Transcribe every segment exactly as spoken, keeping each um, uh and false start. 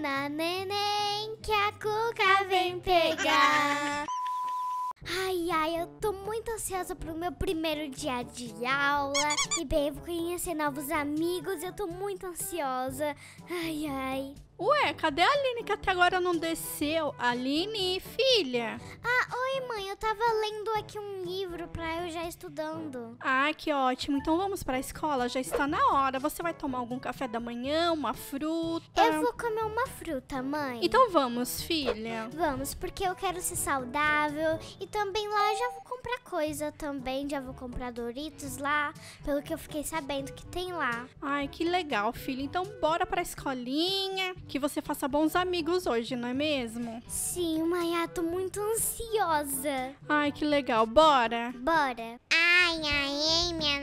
Dona Neném, que a Cuca vem pegar. Ai, ai, eu tô muito ansiosa pro meu primeiro dia de aula. E bem, eu vou conhecer novos amigos, eu tô muito ansiosa. Ai, ai. Ué, cadê a Aline que até agora não desceu? Aline, filha. Ah, oi mãe, eu tava lendo aqui um livro pra eu já estudando. Ah, que ótimo. Então vamos pra escola, já está na hora. Você vai tomar algum café da manhã, uma fruta? Eu vou comer uma fruta, mãe. Então vamos, filha. Vamos, porque eu quero ser saudável. E também lá eu já vou comprar coisa também. Já vou comprar Doritos lá, pelo que eu fiquei sabendo que tem lá. Ai, que legal, filha. Então bora pra escolinha. Que você faça bons amigos hoje, não é mesmo? Sim, mãe, eu tô muito ansiosa. Ai, que legal. Bora. Bora. Ai, ai, minha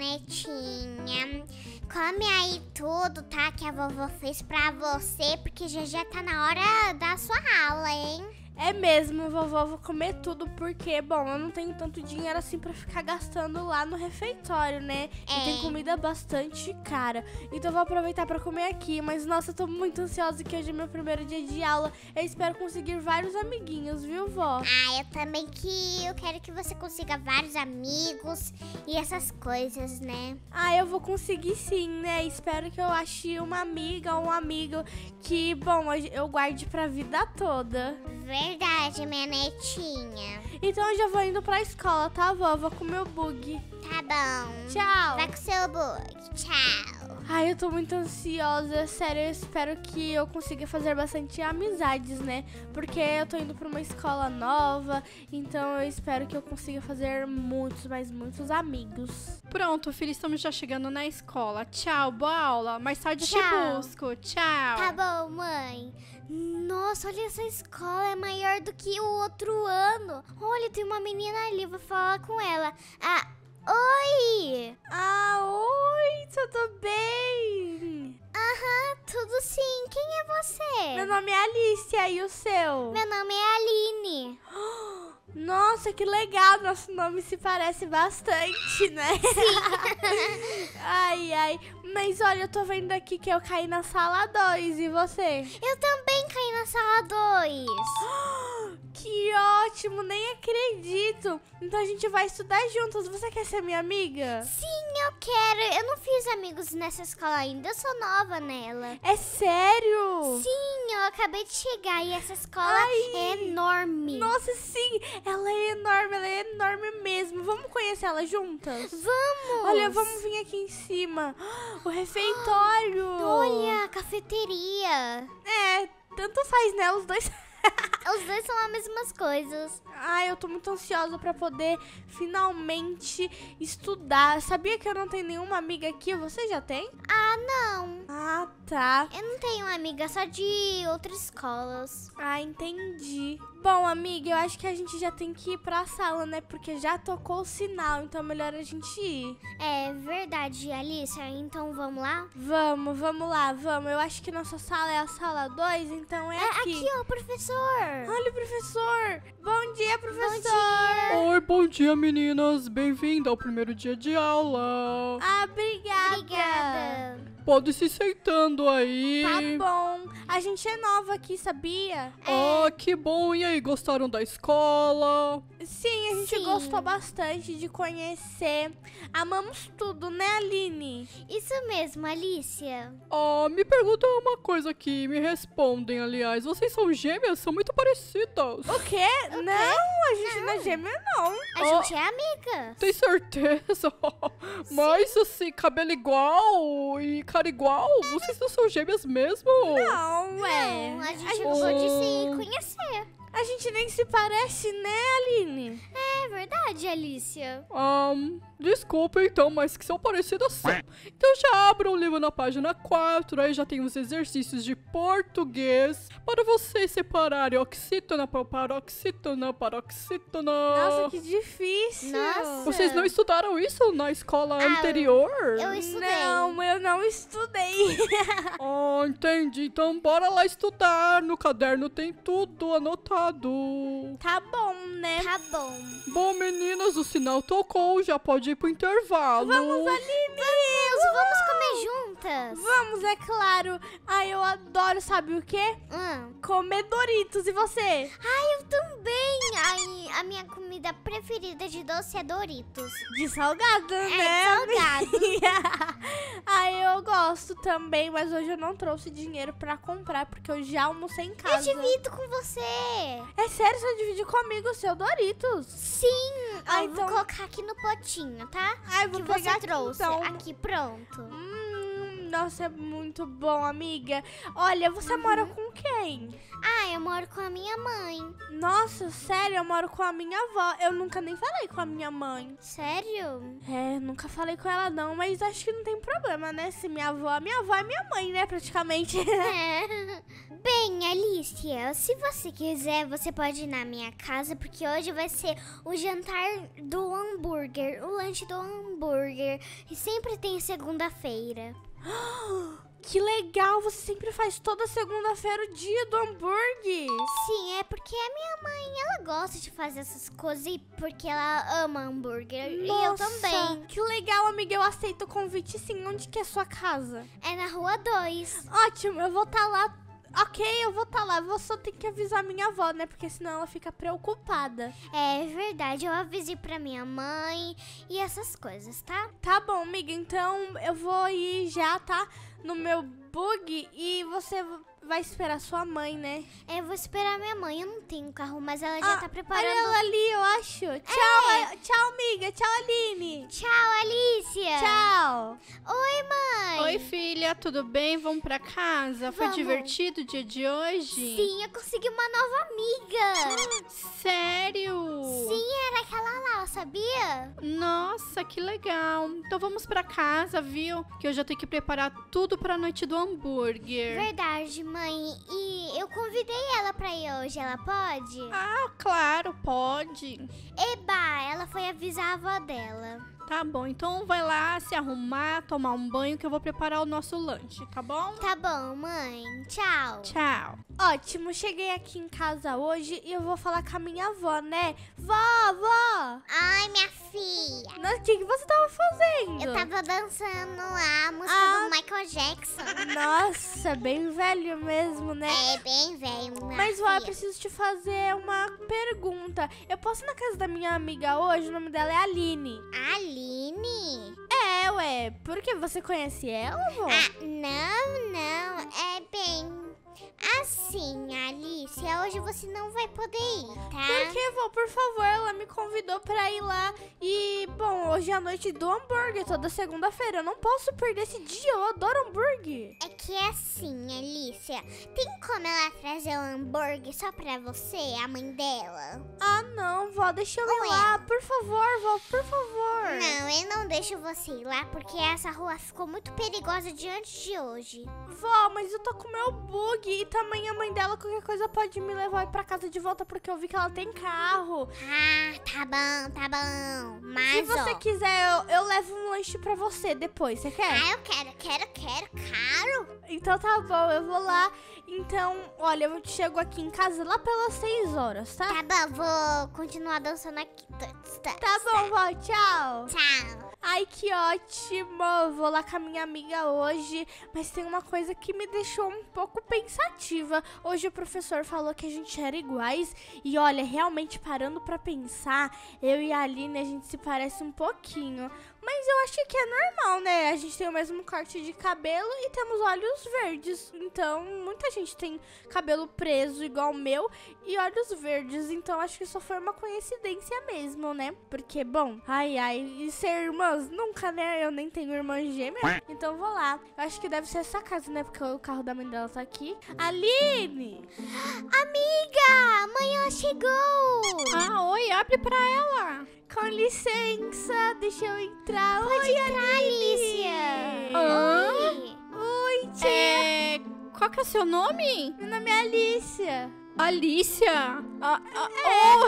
netinha. Come aí tudo, tá? Que a vovó fez pra você, porque já já tá na hora da sua aula, hein? É mesmo, vovó, vou comer tudo porque, bom, eu não tenho tanto dinheiro assim pra ficar gastando lá no refeitório, né? É. E tem comida bastante cara. Então eu vou aproveitar pra comer aqui. Mas, nossa, eu tô muito ansiosa que hoje é meu primeiro dia de aula. Eu espero conseguir vários amiguinhos, viu, vó? Ah, eu também que eu quero que você consiga vários amigos e essas coisas, né? Ah, eu vou conseguir sim, né? Espero que eu ache uma amiga ou um amigo que, bom, eu guarde pra vida toda. Verdade, minha netinha. Então eu já vou indo pra escola, tá, vó? Vou com o meu bug. Tá bom. Tchau. Vai com seu bug. Tchau. Ai, eu tô muito ansiosa, sério, eu espero que eu consiga fazer bastante amizades, né? Porque eu tô indo pra uma escola nova, então eu espero que eu consiga fazer muitos, mas muitos amigos. Pronto, filha, estamos já chegando na escola. Tchau, boa aula. Mais tarde eu te Tchau. busco. Tchau. Tá bom, mãe. Nossa, olha, essa escola é maior do que o outro ano. Olha, tem uma menina ali, vou falar com ela. Ah, oi! Ah, oi, tudo bem? Aham, tudo sim. Quem é você? Meu nome é Alicia, e o seu? Meu nome é Aline. Nossa, que legal, nosso nome se parece bastante, né? Sim. Ai, ai. Mas olha, eu tô vendo aqui que eu caí na sala dois, e você? Eu também caí na sala dois. Que ótimo, nem acredito. Então a gente vai estudar juntas. Você quer ser minha amiga? Sim, eu quero. Eu não fiz amigos nessa escola ainda, eu sou nova nela. É sério? Sim, eu acabei de chegar e essa escola Ai. é enorme. Nossa, sim, ela é enorme, ela é enorme mesmo. Vamos conhecer ela juntas? Vamos! Olha, vamos vir aqui em cima. O refeitório. Olha, a cafeteria. É, tanto faz, né? Os dois. Os dois são as mesmas coisas. Ai, eu tô muito ansiosa pra poder finalmente estudar. Sabia que eu não tenho nenhuma amiga aqui? Você já tem? Ah, não. Ah, tá. Eu não tenho amiga, só de outras escolas. Ah, entendi. Bom, amiga, eu acho que a gente já tem que ir pra sala, né? Porque já tocou o sinal, então é melhor a gente ir. É verdade, Alicia. Então vamos lá? Vamos, vamos lá, vamos. Eu acho que nossa sala é a sala dois, então é, É aqui. aqui, ó, professor. Olha o professor. Bom dia, professor. dia. Oi, bom dia, meninas. Bem-vinda ao primeiro dia de aula. Ah, obrigada. Obrigada. Pode se sentando aí. Tá bom. A gente é nova aqui, sabia? Ah, que bom. E aí, gostaram da escola? Sim, a gente Sim. gostou bastante de conhecer. Amamos tudo, né, Aline? Isso mesmo, Alicia. Ah, me pergunta uma coisa aqui. Me respondem, aliás. Vocês são gêmeas? São muito parecidas. O quê? Não, a gente não, é gêmea, não. A gente é amiga. Tem certeza? Mas assim, cabelo igual e cara igual? Vocês não são gêmeas mesmo? Não, é. Não, a gente a gente, acabou de se Oh. conhecer. a gente nem se parece, né, Aline? É verdade, Alicia. Um, desculpa então, mas que são parecidas são. Então já abra o livro na página quatro, aí já tem os exercícios de português para vocês separarem oxítona para paroxítona, paroxítona. Nossa, que difícil. Nossa. Vocês não estudaram isso na escola Ah, anterior? Eu estudei. Não, eu não estudei. Ah, entendi. Então bora lá estudar. No caderno tem tudo anotado. Tá bom, né? Tá bom. Bom, meninas, o sinal tocou. Já pode ir pro intervalo. Vamos, Aline. Vamos, vamos comer perguntas? Vamos, é claro. Ai, eu adoro, sabe o quê? Hum. Comer Doritos. E você? Ai, eu também. Ai, a minha comida preferida de doce é Doritos. De salgado, É, né? salgado. Ai, eu gosto também, mas hoje eu não trouxe dinheiro pra comprar, porque eu já almocei em casa. Eu divido com você. É sério, você divide comigo o seu Doritos? Sim. Ah, Ó, então- vou colocar aqui no potinho, tá? Ai, vou Que pegar você trouxe. Então. Aqui, pronto. Hum, nossa, é muito bom, amiga. Olha, você mora com quem? Ah, eu moro com a minha mãe. Nossa, sério, eu moro com a minha avó. Eu nunca nem falei com a minha mãe. Sério? É, nunca falei com ela não, mas acho que não tem problema, né? Se minha avó, minha avó é minha mãe, né, praticamente. É. Bem, Alicia, se você quiser, você pode ir na minha casa, porque hoje vai ser o jantar do hambúrguer, o lanche do hambúrguer. E sempre tem segunda-feira. Que legal, você sempre faz toda segunda-feira o dia do hambúrguer. Sim, é porque a minha mãe, ela gosta de fazer essas coisas e porque ela ama hambúrguer. E eu Nossa, também. que legal, amiga, eu aceito o convite sim. Onde que é sua casa? É na rua dois. Ótimo, eu vou estar lá. Ok, eu vou estar lá. Eu vou só ter que avisar minha avó, né? Porque senão ela fica preocupada. É verdade, eu avisei pra minha mãe e essas coisas, tá? Tá bom, amiga. Então eu vou ir já, tá? No meu bug e você vai esperar sua mãe, né? É, eu vou esperar minha mãe. Eu não tenho carro, mas ela já Ah, tá preparando. Olha ela ali, eu acho. Tchau, a- tchau, amiga. Tchau, Aline. Tchau, Alicia. Tchau. Oi, mãe. Oi, filha, tudo bem? Vamos pra casa? Foi Vamos. divertido o dia de hoje? Sim, eu consegui uma nova amiga. Sério? Sim, era aquela lá, sabia? Nossa, que legal. Então vamos pra casa, viu? Que eu já tenho que preparar tudo pra noite do hambúrguer. Verdade, mãe. E eu convidei ela pra ir hoje. Ela pode? Ah, claro, pode. Eba, ela foi avisar a avó dela. Tá bom, então vai lá se arrumar, tomar um banho que eu vou preparar o nosso lanche, tá bom? Tá bom, mãe. Tchau. Tchau. Ótimo, cheguei aqui em casa hoje e eu vou falar com a minha avó, né? Vó, vó! Ai, minha filha. Nossa, o que, que você tava fazendo? Eu tava dançando a música Ah. do Michael Jackson. Nossa, bem velho mesmo, né? É bem velho, minha Mas, vó, eu filha. preciso te fazer uma pergunta. Eu posso ir na casa da minha amiga hoje? O nome dela é Aline. Aline? É, ué. Por que você conhece ela, vó? Ah, não, não. É bem... Assim, Alicia, hoje você não vai poder ir, Por tá? que, vó? Por favor, ela me convidou pra ir lá. E, bom, hoje é a noite do hambúrguer, toda segunda-feira. Eu não posso perder esse dia, eu adoro hambúrguer. É que é assim, Alicia. Tem como ela trazer o hambúrguer só pra você, a mãe dela? Ah, não, vó, deixa eu ir Ué. lá. Por favor, vó, por favor. Não, eu não deixo você ir lá porque essa rua ficou muito perigosa diante de hoje. Vó, mas eu tô com meu bug e também a mãe dela, qualquer coisa, pode me levar pra casa de volta porque eu vi que ela tem carro. Ah, tá bom, tá bom. Se Mas, você ó... quiser, eu, eu levo um lanche pra você depois, você quer? Ah, eu quero, quero, quero, caro. Então tá bom, eu vou lá. Então, olha, eu chego aqui em casa lá pelas seis horas, tá? Tá bom, vou continuar dançando aqui. Tá, Tá bom, vó, tchau. Tchau. Ai, que ótimo! Eu vou lá com a minha amiga hoje, mas tem uma coisa que me deixou um pouco pensativa. Hoje o professor falou que a gente era iguais e olha, realmente parando pra pensar, eu e a Aline a gente se parece um pouquinho. Mas eu acho que é normal, né? A gente tem o mesmo corte de cabelo e temos olhos verdes. Então, muita gente tem cabelo preso igual o meu e olhos verdes. Então, acho que só foi uma coincidência mesmo, né? Porque, bom, ai, ai, e ser irmãs? Nunca, né? Eu nem tenho irmã gêmea. Então, vou lá. Eu acho que deve ser essa casa, né? Porque o carro da mãe dela tá aqui. Aline! Amiga, a mãe ela chegou. Ah, oi, abre pra ela. Com licença, deixa eu entrar. Oi, Entrar, Alicia. Ah, Oi. Oi, tia. é... Qual que é o seu nome? Meu nome é Alicia. Alicia. Ah, ah,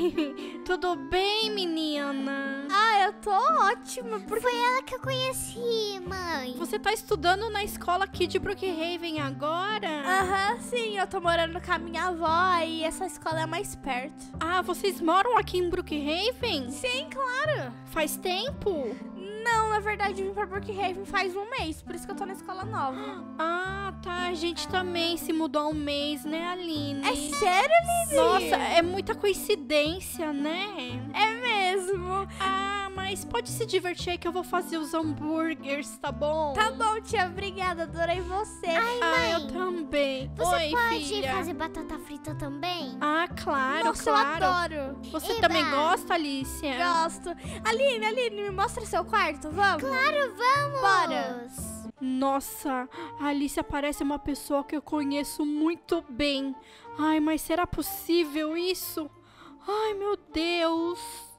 Oi. Tudo bem, menina? Ah, eu tô ótima. Porque Foi ela que eu conheci, mãe. Você tá estudando na escola aqui de Brookhaven agora? Aham, sim, eu tô morando com a minha avó e essa escola é mais perto. Ah, vocês moram aqui em Brookhaven? Sim, claro. Faz tempo? Não, na verdade, eu vim pra Brookhaven faz um mês, por isso que eu tô na escola nova. Ah, tá. A gente também se mudou há um mês, né, Aline? É sério, Aline? Nossa, é muita coincidência, né? É mesmo. Ah, mas pode se divertir aí que eu vou fazer os hambúrgueres, tá bom? Tá bom, tia, obrigada, adorei você. Ah, eu também. Você Oi, pode filha. fazer batata frita também? Ah, claro, Nossa, claro. eu adoro. Você Eba. também gosta, Alicia? Gosto. Aline, Aline, me mostra seu quarto, vamos? Claro, vamos! Bora. Nossa, a Alicia parece uma pessoa que eu conheço muito bem. Ai, mas será possível isso? Ai, meu Deus.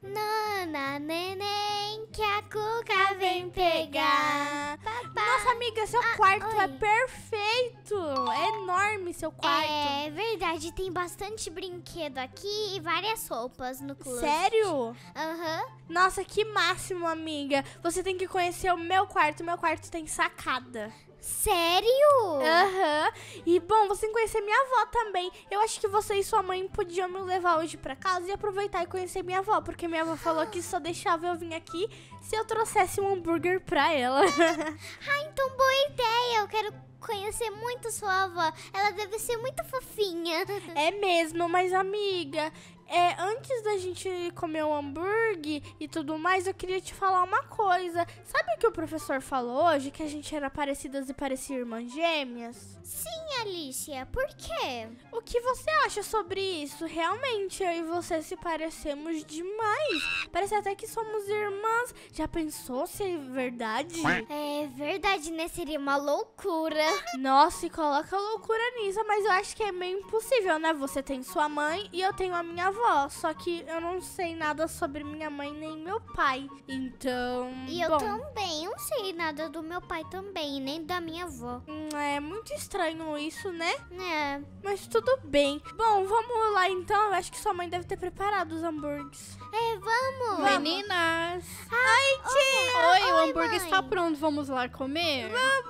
Nana, neném, que a cuca vem pegar. Nossa, amiga, seu quarto é oi. perfeito. É enorme seu quarto. É verdade, tem bastante brinquedo aqui e várias roupas no clube. Sério? Aham. Nossa, que máximo, amiga. Você tem que conhecer o meu quarto. Meu quarto tem sacada. Sério? Aham. E, bom, você tem que conhecer minha avó também. Eu acho que você e sua mãe podiam me levar hoje pra casa e aproveitar e conhecer minha avó. Porque minha avó falou que só deixava eu vir aqui se eu trouxesse um hambúrguer pra ela. Ah, então boa ideia. Eu quero conhecer muito sua avó. Ela deve ser muito fofinha. É mesmo, mas amiga, é, antes da gente comer o hambúrguer e tudo mais, eu queria te falar uma coisa. Sabe o que o professor falou hoje? Que a gente era parecidas e parecia irmãs gêmeas? Sim, Alicia. Por quê? O que você acha sobre isso? Realmente, eu e você se parecemos demais. Parece até que somos irmãs. Já pensou se é verdade? É verdade, né? Seria uma loucura. Nossa, e coloca loucura nisso, mas eu acho que é meio impossível, né? Você tem sua mãe e eu tenho a minha avó. Só que eu não sei nada sobre minha mãe nem meu pai. Então. E eu bom, também. Eu não sei nada do meu pai também, nem da minha avó. hum, é muito estranho isso, né? É. Mas tudo bem. Bom, vamos lá então. Eu acho que sua mãe deve ter preparado os hambúrgueres. É, vamos. Meninas. Ai, tia! Oi, o Oi, hambúrguer mãe. está pronto. Vamos lá comer?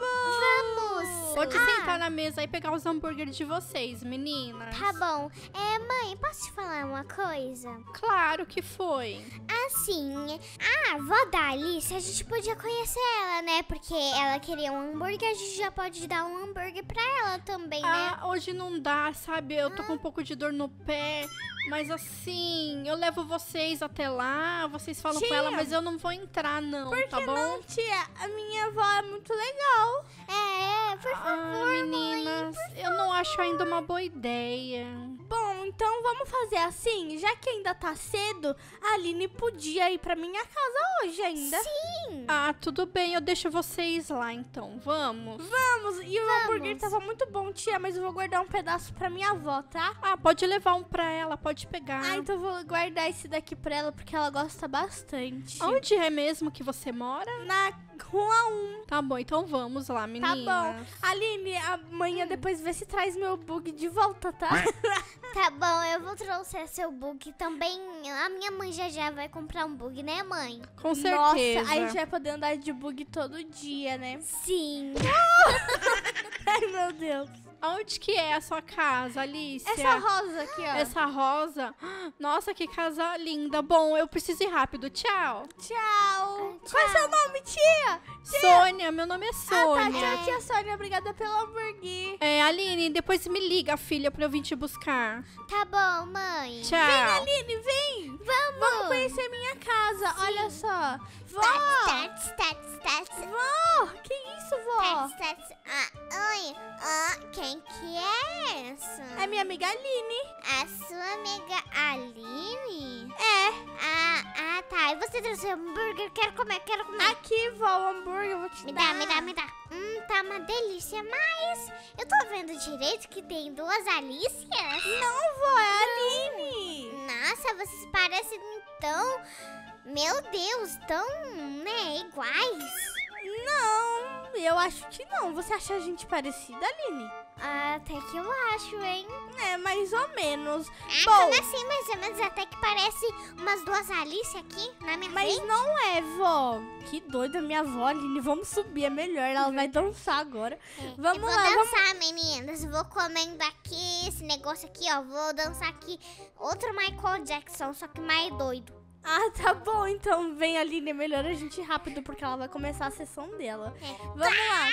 Vamos. Pode Ah, sentar na mesa e pegar os hambúrgueres de vocês, meninas. Tá bom. É, mãe, posso te falar uma coisa? Claro que foi. Assim, a avó da Alice, a gente podia conhecer ela, né? Porque ela queria um hambúrguer, a gente já pode dar um hambúrguer pra ela também, né? Ah, hoje não dá, sabe? Eu tô com um pouco de dor no pé. Mas assim, eu levo vocês até lá, vocês falam com Tia. ela, mas eu não vou entrar, não, Por tá que bom? não, tia? A minha avó é muito legal. É, por favor, Ah, meninas, eu não acho ainda uma boa ideia. Bom, então vamos fazer assim. Já que ainda tá cedo, a Aline podia ir pra minha casa hoje ainda. Sim. Ah, tudo bem, eu deixo vocês lá então, vamos? Vamos. E o Vamos. hambúrguer tava muito bom, tia, mas eu vou guardar um pedaço pra minha avó, tá? Ah, pode levar um pra ela, pode pegar. Ah, então eu vou guardar esse daqui pra ela, porque ela gosta bastante. Onde é mesmo que você mora? Na rua um. Tá bom, então vamos lá, Tá meninas. bom. Aline, amanhã depois vê se traz meu bug de volta, tá? Tá bom, eu vou trouxer seu bug também. A minha mãe já já vai comprar um bug, né, mãe? Com certeza. Nossa, aí a gente vai poder andar de bug todo dia, né? Sim. Ai, meu Deus. Onde que é a sua casa, Alice? Essa rosa aqui, ó. Essa rosa? Nossa, que casa linda. Bom, eu preciso ir rápido. Tchau. Tchau. Tchau. Qual é seu nome, tia? Sônia, meu nome é Ah, tá, Sônia. tia, tia Sônia. Obrigada pelo hambúrguer. É, Aline, depois me liga, filha, pra eu vir te buscar. Tá bom, mãe. Tchau. Aline, vem. Vamos. Vamos conhecer minha casa. Olha só. Vó. Tats, tats, tats. Vó. Que isso, vó? Tats, tats. Ah, oi. Ah, quem que é essa? É minha amiga Aline. A sua amiga Aline? É. Ah, ah, tá. E você trouxe hambúrguer? Quero comer, quero comer. Aqui, vó, o hambúrguer. Eu vou te Me dar. dá, me dá, me dá. Hum, tá uma delícia, mas eu tô vendo direito que tem duas Alícias. Não, vó, é a Aline. Nossa, vocês parecem tão... Meu Deus, tão, né, iguais. Não, eu acho que não. Você acha a gente parecida, Aline? Até que eu acho, hein? É, mais ou menos. Ah, Bom, como assim, mais ou menos? Até que parece umas duas Alice aqui na minha mas frente. não é, vó. Que doida minha avó, Aline. Vamos subir, é melhor. Ela vai dançar agora. Vamos eu vou lá, vamos... dançar, meninas. Vou comendo aqui esse negócio aqui, ó. Vou dançar aqui outro Michael Jackson, só que mais doido. Ah, tá bom. Então vem, Aline. É melhor a gente ir rápido, porque ela vai começar a sessão dela. Vamos lá.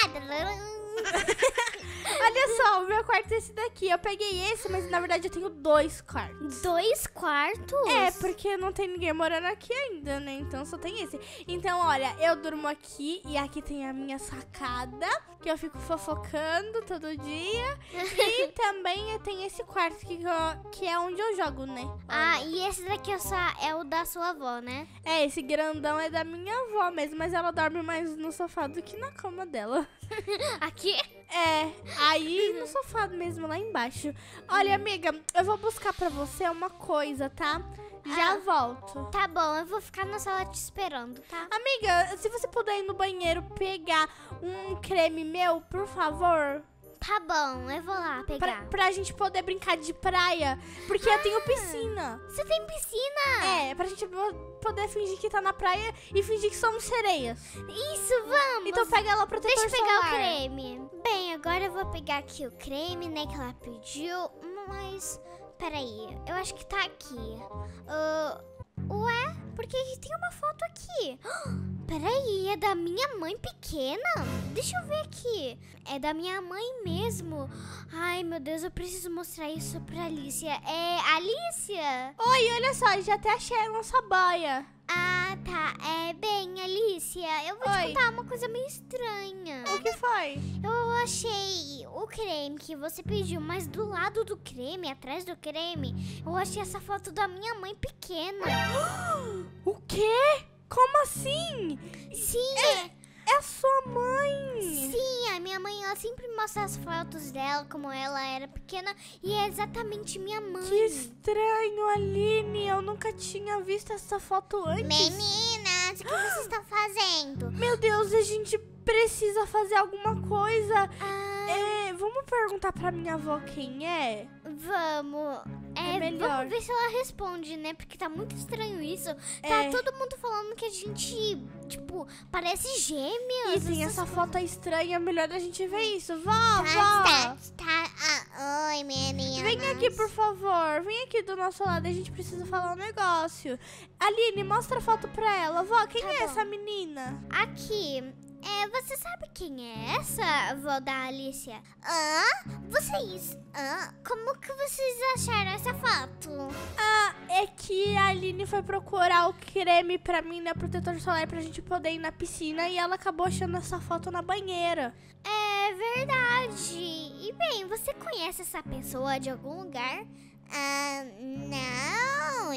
Olha só, o meu quarto é esse daqui. Eu peguei esse, mas na verdade eu tenho dois quartos. Dois quartos? É, porque não tem ninguém morando aqui ainda, né? Então só tem esse. Então, olha, eu durmo aqui e aqui tem a minha sacada, que eu fico fofocando todo dia. E também eu tenho esse quarto que, eu- que é onde eu jogo, né? Ah, e esse daqui é, só, é o da sua avó, né? É, esse grandão é da minha avó mesmo, mas ela dorme mais no sofá do que na cama dela. Aqui? É, aí no sofá mesmo, lá embaixo. Olha, amiga, eu vou buscar pra você uma coisa, tá? Já Ah. volto. Tá bom, eu vou ficar na sala te esperando, tá? Amiga, se você puder ir no banheiro pegar um creme meu, por favor. Tá bom, eu vou lá Pra, pegar. pra gente poder brincar de praia. Porque eu tenho piscina. Você tem piscina? É, pra gente po- poder fingir que tá na praia e fingir que somos sereias. Isso, vamos! Então pega lá o protetor Deixa eu pegar solar. o creme. Bem, agora eu vou pegar aqui o creme, né, que ela pediu. Mas, peraí, eu acho que tá aqui. Ah, ué, por que que tem uma foto aqui? Peraí, é da minha mãe pequena? Deixa eu ver aqui. É da minha mãe mesmo. Ai, meu Deus, eu preciso mostrar isso pra Alicia. É, Alicia? Oi, olha só, já até achei a nossa boia. Ah, tá. É, bem, Alicia, eu vou Oi. te contar uma coisa meio estranha. O que foi? Eu achei o creme que você pediu, mas do lado do creme, atrás do creme, eu achei essa foto da minha mãe pequena. O quê? Como assim? Sim, É a sua mãe. sim, a minha mãe, ela sempre mostra as fotos dela, como ela era pequena, e é exatamente minha mãe. Que estranho, Aline. Eu nunca tinha visto essa foto antes. Meninas, o que vocês estão fazendo? Meu Deus, a gente precisa fazer alguma coisa. Ah, É, vamos perguntar pra minha avó quem é? vamos. É, É melhor. Vamos ver se ela responde, né? Porque tá muito estranho isso. É. Tá todo mundo falando que a gente, tipo, parece gêmeas. E tem essas essa foto estranha, é melhor a gente ver isso. Vó, Tá, vó. tá, tá. Ah, oi, meninas. Vem aqui, por favor. Vem aqui do nosso lado, a gente precisa falar um negócio. Aline, mostra a foto pra ela. Vó, quem Tá é bom. essa menina? Aqui, é, você sabe quem é essa, avó da Alicia? Hã? Vocês? Hã? Como que vocês acharam essa foto? Ah, é que a Aline foi procurar o creme pra mim, né? Protetor solar pra gente poder ir na piscina e ela acabou achando essa foto na banheira. É verdade. E bem, você conhece essa pessoa de algum lugar? Ah, não,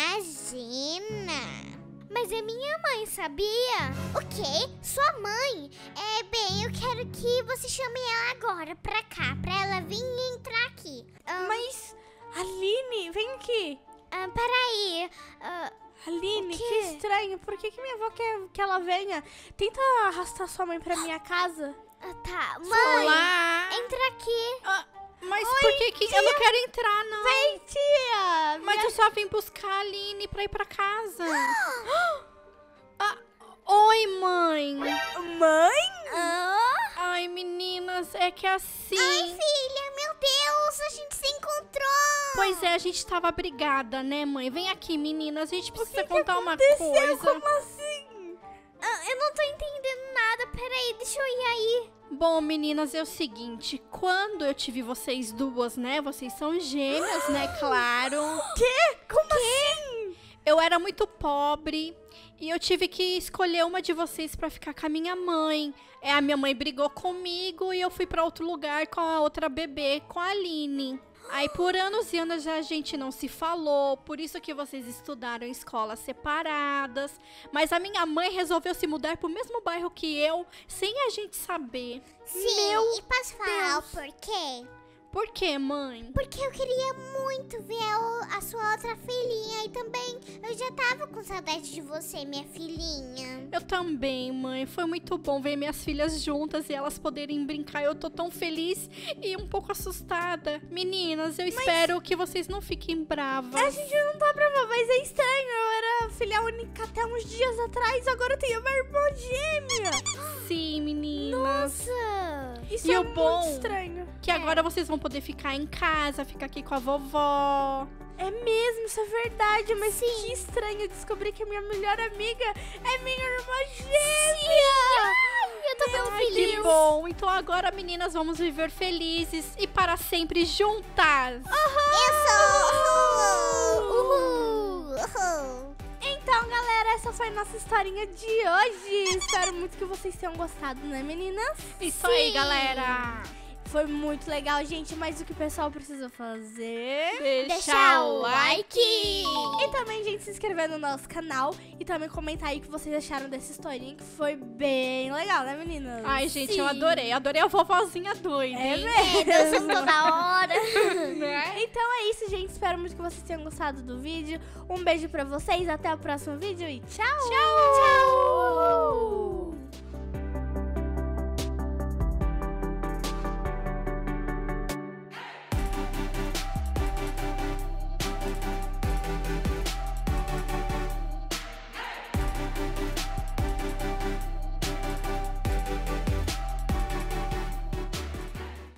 imagina. Mas é minha mãe, sabia? O quê? Sua mãe? É, bem, eu quero que você chame ela agora pra cá, pra ela vir e entrar aqui. Ah, Mas, Aline, vem aqui. Ah, peraí. Ah, Aline, O que quê? estranho. Por que, que minha avó quer que ela venha? Tenta arrastar sua mãe pra minha casa. ah, tá. Mãe, Olá! entra aqui. Ah, mas por que que... Eu não quero entrar, não. Vem, tia! Mas eu só vim buscar a Aline pra ir pra casa. Ah, oi, mãe. Mãe? Ai, meninas, é que assim... Ai, filha, meu Deus, a gente se encontrou. Pois é, a gente tava brigada, né, mãe? Vem aqui, meninas, a gente precisa que contar uma aconteceu? coisa. Como assim? Ah, eu não tô entendendo nada. Peraí, deixa eu ir aí. Bom, meninas, é o seguinte, quando eu tive vocês duas, né, vocês são gêmeas, né, claro. Quê? Como assim? Eu era muito pobre e eu tive que escolher uma de vocês pra ficar com a minha mãe. É, a minha mãe brigou comigo e eu fui pra outro lugar com a outra bebê, com a Aline. Aí por anos e anos já a gente não se falou, por isso que vocês estudaram em escolas separadas. Mas a minha mãe resolveu se mudar pro mesmo bairro que eu, sem a gente saber. Sim, Meu e posso falar Deus. o porquê? Por quê, mãe? Porque eu queria muito ver a, a sua outra filhinha e também eu já tava com saudade de você, minha filhinha. Eu também, mãe. Foi muito bom ver minhas filhas juntas e elas poderem brincar. Eu tô tão feliz e um pouco assustada. Meninas, eu espero que vocês não fiquem bravas. A gente não tá brava, mas é estranho. Eu era filha única até uns dias atrás, agora eu tenho uma irmã gêmea. Sim, meninas. Nossa. Isso E é o muito bom- estranho. Que agora vocês vão poder ficar em casa, ficar aqui com a vovó. É mesmo, isso é verdade, mas que estranho descobrir que a minha melhor amiga é minha irmã gêmea. Eu tô tão Ai, feliz. que bom. Então agora, meninas, vamos viver felizes e para sempre juntas. Uhul. Uhul. Então, galera, essa foi a nossa historinha de hoje. Espero muito que vocês tenham gostado, né, meninas? Isso aí, galera. Foi muito legal, gente, mas o que o pessoal precisa fazer? Deixar o like. E também, gente, se inscrever no nosso canal e também comentar aí o que vocês acharam dessa historinha, que foi bem legal, né, meninas? Ai, gente, eu adorei. Adorei a vovozinha doida. É hein? mesmo. Toda hora. Né? Então é isso, gente. Espero muito que vocês tenham gostado do vídeo. Um beijo pra vocês, até o próximo vídeo e tchau! Tchau!